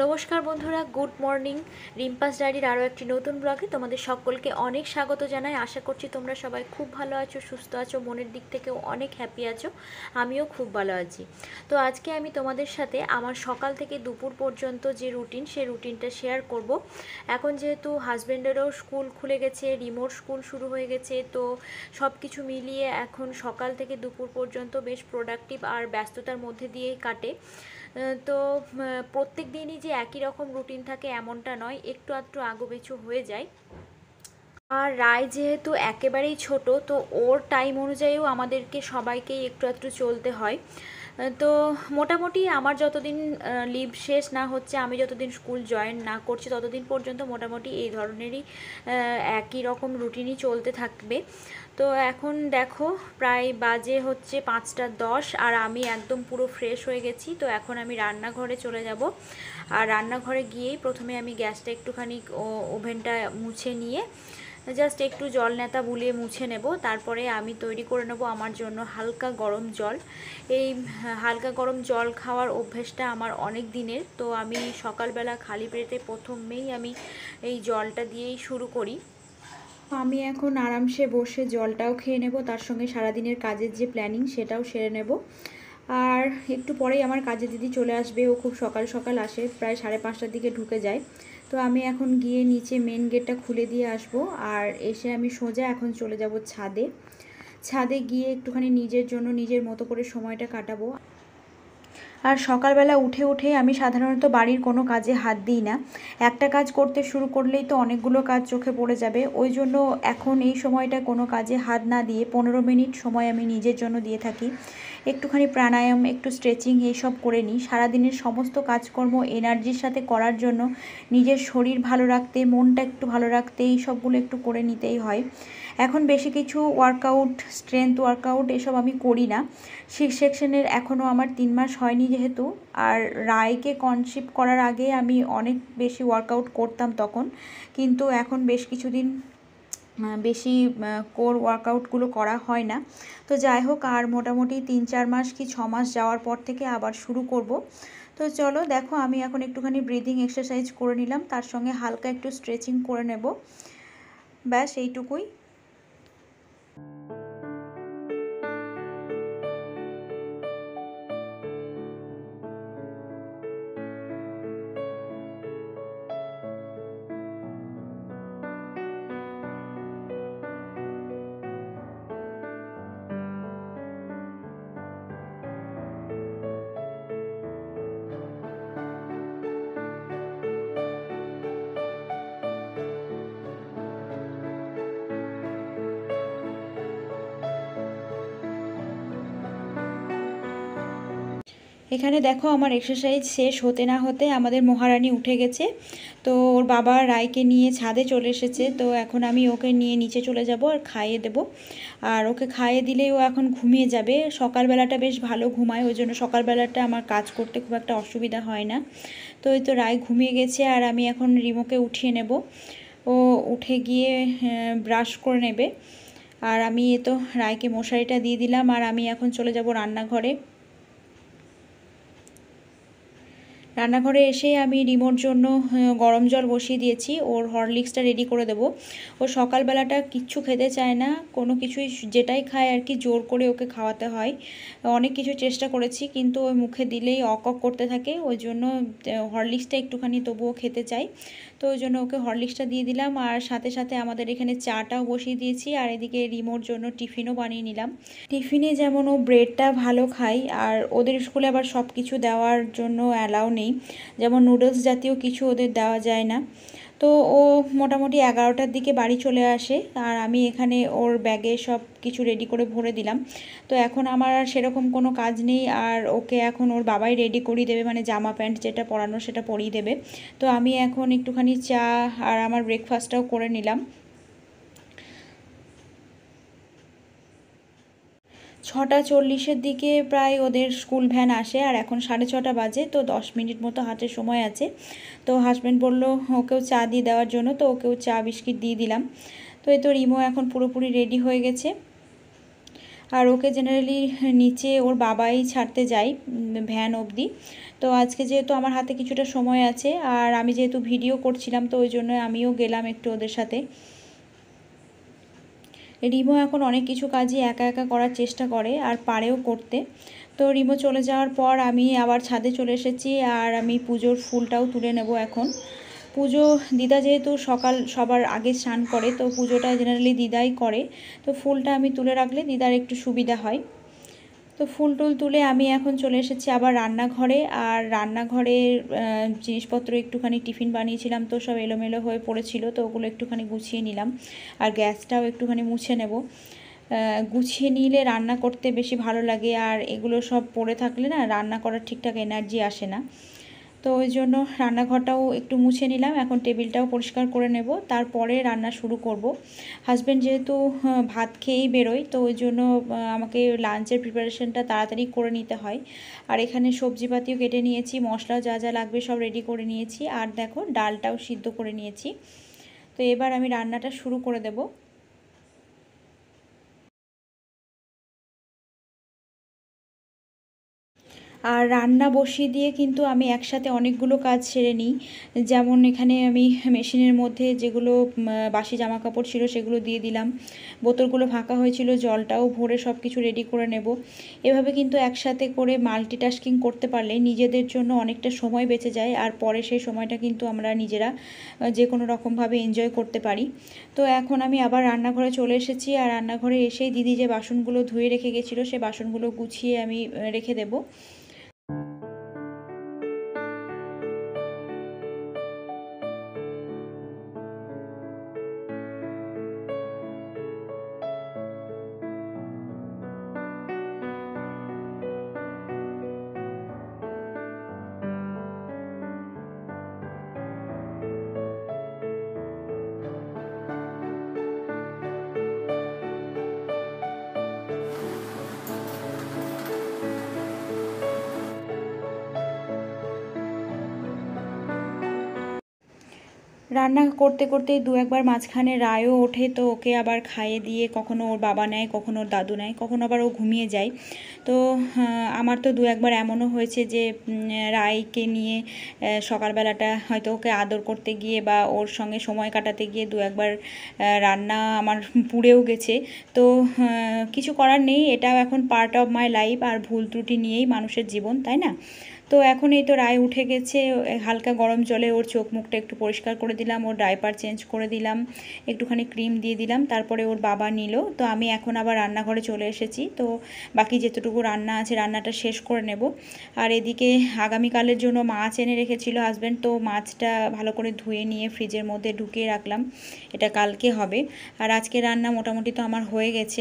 নমস্কার বন্ধুরা, good morning. রিম্পাস ডায়েরির আরও একটি নতুন ব্লগে তোমাদের সকলকে অনেক স্বাগত জানাই। আশা করছি তোমরা সবাই খুব ভালো আছো, সুস্থ আছো, মনের দিক থেকেও অনেক হ্যাপি আছো। আমিও খুব ভালো আছি। তো আজকে আমি তোমাদের সাথে আমার সকাল থেকে দুপুর পর্যন্ত যে রুটিন, সেই রুটিনটা শেয়ার করব। এখন যেহেতু হাজব্যান্ডেরও স্কুল খুলে গেছে, রিমোট স্কুল শুরু হয়ে গেছে, তো সব কিছু মিলিয়ে এখন সকাল থেকে দুপুর পর্যন্ত বেশ প্রোডাক্টিভ আর ব্যস্ততার মধ্যে দিয়েই কাটে। তো প্রত্যেক দিনই যে একই রকম রুটিন থাকে এমনটা নয়, একটু আধটু আগুপিছু হয়ে যায়। আর রায় যেহেতু একেবারেই ছোট, তো ওর টাইম অনুযায়ীও আমাদেরকে সবাইকেই একটু আধটু চলতে হয়। তো মোটামুটি আমার যতদিন লিভ শেষ না হচ্ছে, আমি যতদিন স্কুল জয়েন না করছি, ততদিন পর্যন্ত মোটামুটি এই ধরনেরই একই রকম রুটিনই চলতে থাকবে। তো এখন দেখো প্রায় বাজে হচ্ছে 5টা 10, আর আমি একদম পুরো ফ্রেশ হয়ে গেছি। তো এখন আমি রান্নাঘরে চলে যাব। আর রান্নাঘরে গিয়েই প্রথমে আমি গ্যাসটা একটুখানি ওভেনটা মুছে নিয়ে জাস্ট একটু জল নেতা বুলিয়ে মুছে নেব। তারপরে আমি তৈরি করে নেব আমার জন্য হালকা গরম জল। এই হালকা গরম জল খাওয়ার অভ্যেসটা আমার অনেক দিনের। তো আমি সকালবেলা খালি পেটে প্রথমেই আমি এই জলটা দিয়েই শুরু করি। আমি এখন আরামসে বসে জলটাও খেয়ে নেব, তার সঙ্গে সারাদিনের কাজের যে প্ল্যানিং সেটাও সেরে নেব। আর একটু পরেই আমার কাজের দিদি চলে আসবে। ও খুব সকাল সকাল আসে, প্রায় 5:30টার দিকে ঢুকে যায়। তো আমি এখন গিয়ে নিচে মেন গেটটা খুলে দিয়ে আসব। আর এসে আমি সোজা এখন চলে যাব ছাদে। ছাদে গিয়ে একটুখানি নিজের জন্য নিজের মতো করে সময়টা কাটাবো। আর সকালবেলা উঠে আমি সাধারণত বাড়ির কোনো কাজে হাত দিই না। একটা কাজ করতে শুরু করলেই তো অনেকগুলো কাজ চোখে পড়ে যাবে। ওই জন্য এখন এই সময়টা কোনো কাজে হাত না দিয়ে 15 মিনিট সময় আমি নিজের জন্য দিয়ে থাকি। একটুখানি প্রাণায়াম, একটু স্ট্রেচিং এইসব করে নিই। সারাদিনের সমস্ত কাজকর্ম এনার্জির সাথে করার জন্য, নিজের শরীর ভালো রাখতে, মনটা একটু ভালো রাখতে এই সবগুলো একটু করে নিতেই হয়। এখন বেশি কিছু ওয়ার্কআউট, স্ট্রেংথ ওয়ার্কআউট এসব আমি করি না। সিক্স সেকশনের এখনও আমার 3 মাস হয়নি যেহেতু। আর রায়কে কনসিভ করার আগে আমি অনেক বেশি ওয়ার্কআউট করতাম তখন, কিন্তু এখন বেশ কিছুদিন বেশি কোর ওয়ার্কআউটগুলো করা হয় না। তো যাই হোক, আর মোটামুটি 3-4 মাস কি 6 মাস যাওয়ার পর থেকে আবার শুরু করব। তো চলো দেখো, আমি এখন একটুখানি ব্রিদিং এক্সারসাইজ করে নিলাম, তার সঙ্গে হালকা একটু স্ট্রেচিং করে নেব। ব্যাস এইটুকুই। এখানে দেখো আমার এক্সারসাইজ শেষ হতে না হতে আমাদের মহারানী উঠে গেছে। তো ওর বাবা রায়কে নিয়ে ছাদে চলে এসেছে। তো এখন আমি ওকে নিয়ে নিচে চলে যাব আর খাইয়ে দেব। আর ওকে খাইয়ে দিলেই ও এখন ঘুমিয়ে যাবে। সকালবেলাটা বেশ ভালো ঘুমায়, ওই জন্য সকালবেলাটা আমার কাজ করতে খুব একটা অসুবিধা হয় না। তো এই তো রায় ঘুমিয়ে গেছে, আর আমি এখন রিমোকে উঠিয়ে নেব। ও উঠে গিয়ে ব্রাশ করে নেবে। আর আমি এ তো রায়কে মশারিটা দিয়ে দিলাম, আর আমি এখন চলে যাব রান্নাঘরে। রান্নাঘরে এসে আমি রিমোর জন্য গরম জল বসিয়ে দিয়েছি। ওর হরলিক্সটা রেডি করে দেবো। ও সকালবেলাটা কিচ্ছু খেতে চায় না, কোনো কিছুই, যেটাই খায় আর কি জোর করে ওকে খাওয়াতে হয়। অনেক কিছু চেষ্টা করেছি, কিন্তু ওই মুখে দিলেই অক করতে থাকে। ওই জন্য হরলিক্সটা একটুখানি তবুও খেতে চাই। তো ওই জন্য ওকে হরলিক্সটা দিয়ে দিলাম, আর সাথে সাথে আমাদের এখানে চাটাও বসিয়ে দিয়েছি। আর এদিকে রিমোর জন্য টিফিনও বানিয়ে নিলাম। টিফিনে যেমন ও ব্রেডটা ভালো খায়, আর ওদের স্কুলে আবার সব কিছু দেওয়ার জন্য অ্যালাউ নেই, যেমন নুডলস জাতীয় কিছু ওদের দেওয়া যায় না। তো ও মোটামুটি 11টার দিকে বাড়ি চলে আসে, আর আমি এখানে ওর ব্যাগে সব কিছু রেডি করে ভরে দিলাম। তো এখন আমার আর সেরকম কোনো কাজ নেই, আর ওকে এখন ওর বাবাই রেডি করিয়ে দেবে, মানে জামা প্যান্ট যেটা পরানো সেটা পরিয়ে দেবে। তো আমি এখন একটুখানি চা আর আমার ব্রেকফাস্টটাও করে নিলাম। 6:40-এর দিকে প্রায় ওদের স্কুল ভ্যান আসে, আর এখন 6:30 বাজে। তো 10 মিনিট মতো হাতে সময় আছে। তো হাজব্যান্ড বললো ওকেও চা দিয়ে দেওয়ার জন্য, তো ওকেও চা বিস্কিট দিয়ে দিলাম। তো এই তো রিমো এখন পুরোপুরি রেডি হয়ে গেছে। আর ওকে জেনারেলি নিচে ওর বাবাই ছাড়তে যায় ভ্যান অবধি। তো আজকে যেহেতু আমার হাতে কিছুটা সময় আছে আর আমি যেহেতু ভিডিও করছিলাম, তো ওই জন্য আমিও গেলাম একটু ওদের সাথে। রিমো এখন অনেক কিছু কাজই একা একা করার চেষ্টা করে আর পারেও করতে। তো রিমো চলে যাওয়ার পর আমি আবার ছাদে চলে এসেছি আর আমি পুজোর ফুলটাও তুলে নেব এখন। পুজো দিদা যেহেতু সবার আগে স্নান করে, তো পুজোটা জেনারেলি দিদাই করে, তো ফুলটা আমি তুলে রাখলে দিদার একটু সুবিধা হয়। তো ফুল টুল তুলে আমি এখন চলে এসেছি আবার রান্নাঘরে। আর রান্নাঘরের জিনিসপত্র একটুখানি টিফিন বানিয়েছিলাম, তো সব এলোমেলো হয়ে পড়েছিল, তো ওগুলো একটুখানি গুছিয়ে নিলাম। আর গ্যাসটাও একটুখানি মুছে নেব। গুছিয়ে নিলে রান্না করতে বেশি ভালো লাগে, আর এগুলো সব পড়ে থাকলে না রান্না করার ঠিকঠাক এনার্জি আসে না। তো ওই জন্য রান্নাঘরটাও একটু মুছে নিলাম, এখন টেবিলটাও পরিষ্কার করে নেব, তারপরে রান্না শুরু করব। হাজব্যান্ড যেহেতু ভাত খেয়েই বেরোয়, তো ওই জন্য আমাকে লাঞ্চের প্রিপারেশনটা তাড়াতাড়ি করে নিতে হয়। আর এখানে সবজিপাতিও কেটে নিয়েছি, মশলাও যা যা লাগবে সব রেডি করে নিয়েছি, আর দেখো ডালটাও সিদ্ধ করে নিয়েছি। তো এবার আমি রান্নাটা শুরু করে দেব। আর রান্না বসিয়ে দিয়ে কিন্তু আমি একসাথে অনেকগুলো কাজ সেরে নিই। যেমন এখানে আমি মেশিনের মধ্যে যেগুলো বাসি জামা কাপড় ছিল সেগুলো দিয়ে দিলাম, বোতলগুলো ফাঁকা হয়েছিল জলটাও ভরে সব কিছু রেডি করে নেব। এভাবে কিন্তু একসাথে করে মাল্টিটাস্কিং করতে পারলে নিজেদের জন্য অনেকটা সময় বেঁচে যায়, আর পরে সেই সময়টা কিন্তু আমরা নিজেরা যে কোনো রকমভাবে এনজয় করতে পারি। তো এখন আমি আবার রান্নাঘরে চলে এসেছি, আর রান্নাঘরে এসেই দিদি যে বাসনগুলো ধুয়ে রেখে গেছিলো সে বাসনগুলো গুছিয়ে আমি রেখে দেবো। রান্না করতে করতেই দু একবার মাঝখানে রায়ও ওঠে, তো ওকে আবার খাইয়ে দিয়ে কখনো ওর বাবা নেয়, কখনো ওর দাদু নেয়, কখনো আবার ও ঘুমিয়ে যায়। তো আমার তো দু একবার এমনও হয়েছে যে রায়কে নিয়ে সকালবেলাটা হয়তো ওকে আদর করতে গিয়ে বা ওর সঙ্গে সময় কাটাতে গিয়ে দু একবার রান্না আমার পুড়েও গেছে। তো কিছু করার নেই, এটাও এখন পার্ট অফ মাই লাইফ, আর ভুল ত্রুটি নিয়েই মানুষের জীবন, তাই না? তো এখন এই তো রায় উঠে গেছে, হালকা গরম জলে ওর চোখ মুখটা একটু পরিষ্কার করে দিলাম, ওর ডাইপার চেঞ্জ করে দিলাম, একটুখানি ক্রিম দিয়ে দিলাম, তারপরে ওর বাবা নিল। তো আমি এখন আবার রান্নাঘরে চলে এসেছি, তো বাকি যেতটুকু রান্না আছে রান্নাটা শেষ করে নেব। আর এদিকে আগামীকালের জন্য মাছ এনে রেখেছিল হাজব্যান্ড, তো মাছটা ভালো করে ধুয়ে নিয়ে ফ্রিজের মধ্যে ঢুকিয়ে রাখলাম, এটা কালকে হবে। আর আজকে রান্না মোটামুটি তো আমার হয়ে গেছে।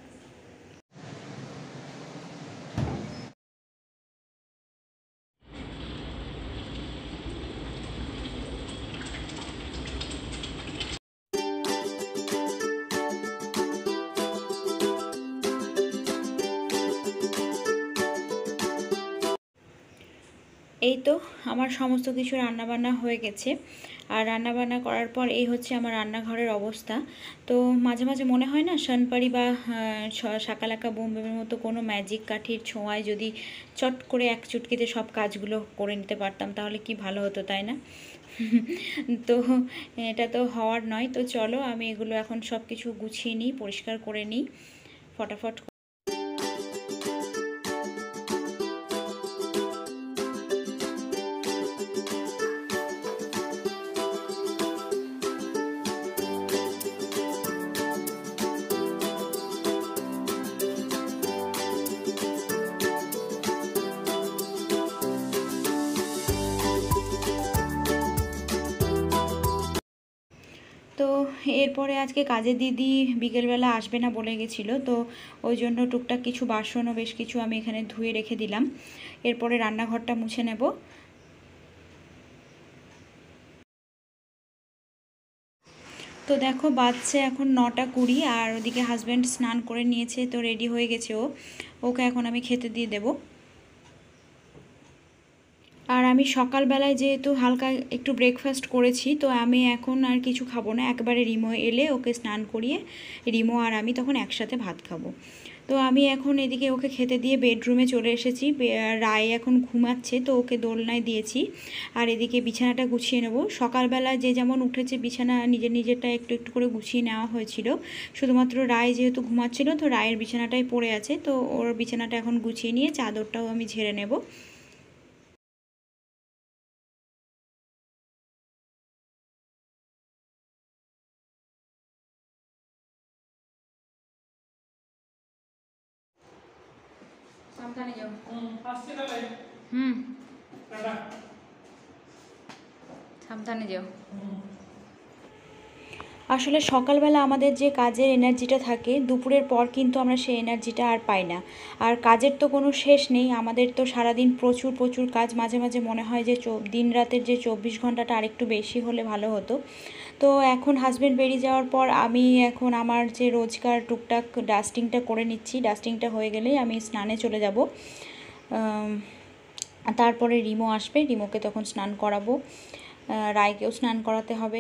এই তো আমার সমস্ত কিছু রান্নাবান্না হয়ে গেছে। আর রান্নাবান্না করার পর এই হচ্ছে আমার রান্নাঘরের অবস্থা। তো মাঝে মাঝে মনে হয় না শানপারি বা শাকালাকা বুম বুমের মতো কোনো ম্যাজিক কাঠির ছোঁয়ায় যদি চট করে এক চুটকিতে সব কাজগুলো করে নিতে পারতাম তাহলে কি ভালো হতো, তাই না? তো এটা তো হওয়ার নয়। তো চলো আমি এগুলো এখন সব কিছু গুছিয়ে নিই, পরিষ্কার করে নিই ফটাফট। তো এরপরে আজকে কাজের দিদি বিকেলবেলা আসবে না বলে গেছিলো, তো ওই জন্য টুকটাক কিছু বাসনও বেশ কিছু আমি এখানে ধুয়ে রেখে দিলাম। এরপরে রান্নাঘরটা মুছে নেব। তো দেখো বাজছে এখন 9:20, আর ওদিকে হাজব্যান্ড স্নান করে নিয়েছে, তো রেডি হয়ে গেছে ওকে এখন আমি খেতে দিয়ে দেবো। আর আমি সকালবেলায় যেহেতু হালকা একটু ব্রেকফাস্ট করেছি, তো আমি এখন আর কিছু খাবো না, একবারে রিমো এলে ওকে স্নান করিয়ে রিমো আর আমি তখন একসাথে ভাত খাবো। তো আমি এখন এদিকে ওকে খেতে দিয়ে বেডরুমে চলে এসেছি। রায় এখন ঘুমাচ্ছে, তো ওকে দোলনায় দিয়েছি। আর এদিকে বিছানাটা গুছিয়ে নেব। সকালবেলা যে যেমন উঠেছে বিছানা নিজেরটা একটু একটু করে গুছিয়ে নেওয়া হয়েছিল। শুধুমাত্র রায় যেহেতু ঘুমাচ্ছিল, তো রায়ের বিছানাটাই পড়ে আছে, তো ওর বিছানাটা এখন গুছিয়ে নিয়ে চাদরটাও আমি ঝেড়ে নেব। সাবধানে যাও। সাবধানে যাও। আসলে সকালবেলা আমাদের যে কাজের এনার্জিটা থাকে, দুপুরের পর কিন্তু আমরা সেই এনার্জিটা আর পাই না। আর কাজের তো কোনো শেষ নেই, আমাদের তো সারাদিন প্রচুর প্রচুর কাজ। মাঝে মাঝে মনে হয় যে দিন রাতের যে 24 ঘন্টাটা আরেকটু বেশি হলে ভালো হতো। তো এখন হাজব্যান্ড বেরিয়ে যাওয়ার পর আমি এখন আমার যে রোজকার টুকটাক ডাস্টিংটা করে নিচ্ছি। ডাস্টিংটা হয়ে গেলেই আমি স্নানে চলে যাব। তারপরে রিমো আসবে, রিমোকে তখন স্নান করাবো, রায়কেও স্নান করাতে হবে।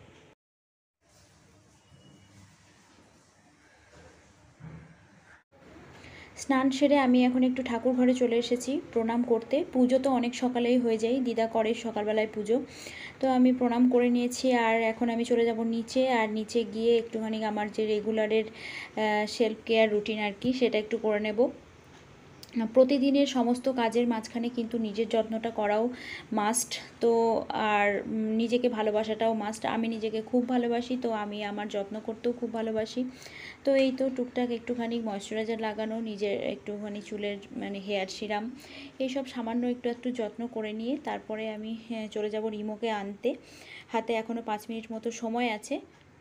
স্নান সেরে আমি এখন একটু ঠাকুর ঘরে চলে এসেছি প্রণাম করতে। পুজো তো অনেক সকালেই হয়ে যায়, দিদা করে সকালবেলায় পুজো, তো আমি প্রণাম করে নিয়েছি। আর এখন আমি চলে যাব নিচে, আর নিচে গিয়ে একটুখানি আমার যে রেগুলারের সেলফ কেয়ার রুটিন আর কি, সেটা একটু করে নেব। প্রতিদিনের সমস্ত কাজের মাঝখানে কিন্তু নিজের যত্নটা করাও মাস্ট। তো আর নিজেকে ভালোবাসাটাও মাস্ট। আমি নিজেকে খুব ভালোবাসি, তো আমি আমার যত্ন করতেও খুব ভালোবাসি। তো এই তো টুকটাক একটুখানি ময়শ্চারাইজার লাগানো, নিজের একটুখানি চুলের মানে হেয়ার সিরাম, এইসব সামান্য একটু একটু যত্ন করে নিয়ে তারপরে আমি চলে যাব রিমোকে আনতে। হাতে এখনও 5 মিনিট মতো সময় আছে।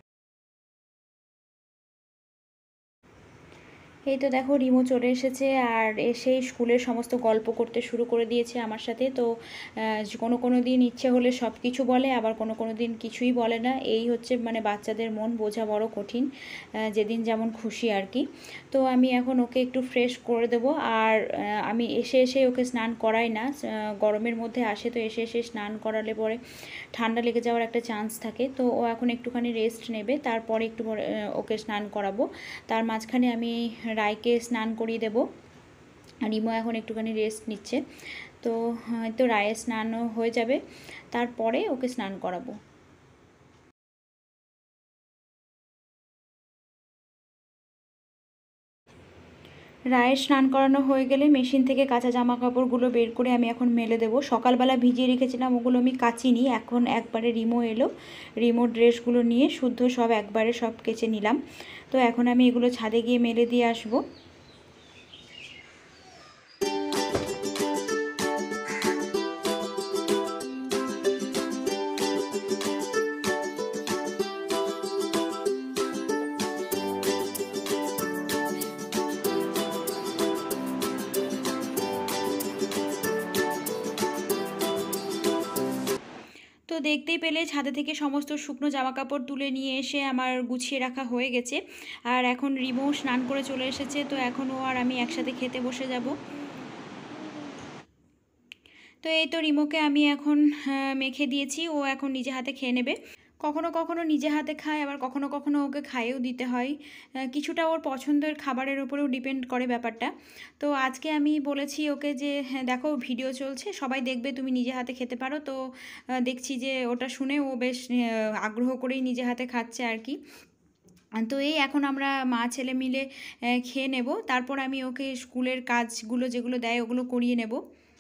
এই তো দেখো রিমো চলে এসেছে, আর এসে স্কুলের সমস্ত গল্প করতে শুরু করে দিয়েছে আমার সাথে। তো কোনো দিন ইচ্ছে হলে সব কিছু বলে, আবার কোনো দিন কিছুই বলে না। এই হচ্ছে মানে বাচ্চাদের মন বোঝা বড় কঠিন, যেদিন যেমন খুশি আর কি। তো আমি এখন ওকে একটু ফ্রেশ করে দেব। আর আমি এসে ওকে স্নান করাই না, গরমের মধ্যে আসে, তো এসে স্নান করালে পরে ঠান্ডা লেগে যাওয়ার একটা চান্স থাকে। তো ও এখন একটুখানি রেস্ট নেবে, তারপরে একটু ওকে স্নান করাবো। তার মাঝখানে আমি রায়কে স্নান করিয়ে দেবো। রিমো এখন একটুখানি রেস্ট নিচ্ছে, তো হয়তো রায়ের স্নানও হয়ে যাবে, তারপরে ওকে স্নান করাবো। রায়ের স্নান করানো হয়ে গেলে মেশিন থেকে কাঁচা জামা কাপড়গুলো বের করে আমি এখন মেলে দেবো। সকালবেলা ভিজিয়ে রেখেছিলাম, ওগুলো আমি কাচিনি। এখন একবারে রিমো এলো, রিমো ড্রেসগুলো নিয়ে শুদ্ধ সব একবারে সব কেচে নিলাম। তো এখন আমি এগুলো ছাদে গিয়ে মেলে দিয়ে আসবো। তো দেখতেই পেলে ছাদে থেকে সমস্ত শুকনো জামাকাপড় তুলে নিয়ে এসে আমার গুছিয়ে রাখা হয়ে গেছে। আর এখন রিমো স্নান করে চলে এসেছে, তো এখন ও আর আমি একসাথে খেতে বসে যাব। তো এই তো রিমোকে আমি এখন মেখে দিয়েছি, ও এখন নিজে হাতে খেয়ে নেবে। কখনো কখনো নিজে হাতে খায়, আবার কখনো কখনো ওকে খাইয়েও দিতে হয়। কিছুটা ওর পছন্দের খাবারের উপরেও ডিপেন্ড করে ব্যাপারটা। তো আজকে আমি বলেছি ওকে যে হ্যাঁ দেখো ভিডিও চলছে, সবাই দেখবে, তুমি নিজে হাতে খেতে পারো। তো দেখছি যে ওটা শুনে ও বেশ আগ্রহ করেই নিজে হাতে খাচ্ছে আর কি। তো এই এখন আমরা মা ছেলে মিলে খেয়ে নেব, তারপর আমি ওকে স্কুলের কাজগুলো যেগুলো দেয় ওগুলো করিয়ে নেব।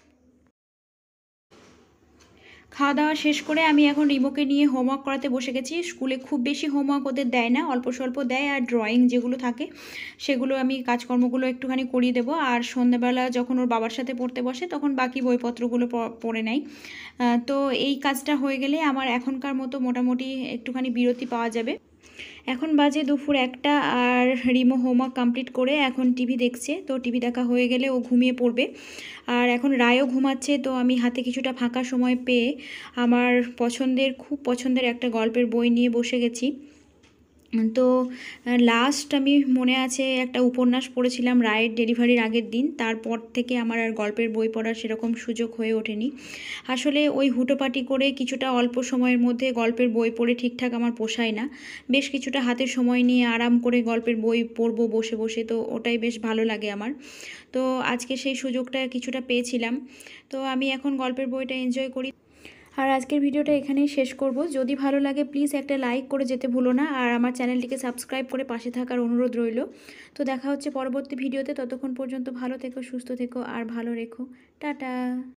খাওয়া দাওয়া শেষ করে আমি এখন রিমোকে নিয়ে হোমওয়ার্ক করাতে বসে গেছি। স্কুলে খুব বেশি হোমওয়ার্ক ওদের দেয় না, অল্প স্বল্প দেয়, আর ড্রয়িং যেগুলো থাকে সেগুলো আমি কাজকর্মগুলো একটুখানি করিয়ে দেবো। আর সন্ধ্যাবেলা যখন ওর বাবার সাথে পড়তে বসে তখন বাকি বইপত্রগুলো পড়ে নেয়। তো এই কাজটা হয়ে গেলে আমার এখনকার মতো মোটামুটি একটুখানি বিরতি পাওয়া যাবে। এখন বাজে দুপুর 1টা, আর রিমো হোমওয়ার্ক কমপ্লিট করে এখন টিভি দেখছে। তো টিভি দেখা হয়ে গেলে ও ঘুমিয়ে পড়বে। আর এখন রায়ও ঘুমাচ্ছে, তো আমি হাতে কিছুটা ফাঁকা সময় পেয়ে আমার খুব পছন্দের একটা গল্পের বই নিয়ে বসে গেছি। তো লাস্ট আমি মনে আছে একটা উপন্যাস পড়েছিলাম রায়ের ডেলিভারির আগের দিন, তারপর থেকে আমার আর গল্পের বই পড়ার সেরকম সুযোগ হয়ে ওঠেনি। আসলে ওই হুটোপাটি করে কিছুটা অল্প সময়ের মধ্যে গল্পের বই পড়ে ঠিকঠাক আমার পোষায় না। বেশ কিছুটা হাতে সময় নিয়ে আরাম করে গল্পের বই পড়বো বসে বসে, তো ওটাই বেশ ভালো লাগে আমার। তো আজকে সেই সুযোগটা কিছুটা পেয়েছিলাম, তো আমি এখন গল্পের বইটা এনজয় করি। আর আজকের ভিডিওটা এখানেই শেষ করব। যদি ভালো লাগে প্লিজ একটা লাইক করে যেতে ভুলো না, আর আমার চ্যানেলটিকে সাবস্ক্রাইব করে পাশে থাকার অনুরোধ রইল। তো দেখা হচ্ছে পরবর্তী ভিডিওতে, ততক্ষণ পর্যন্ত ভালো থেকো, সুস্থ থেকো আর ভালো রেখো। টাটা।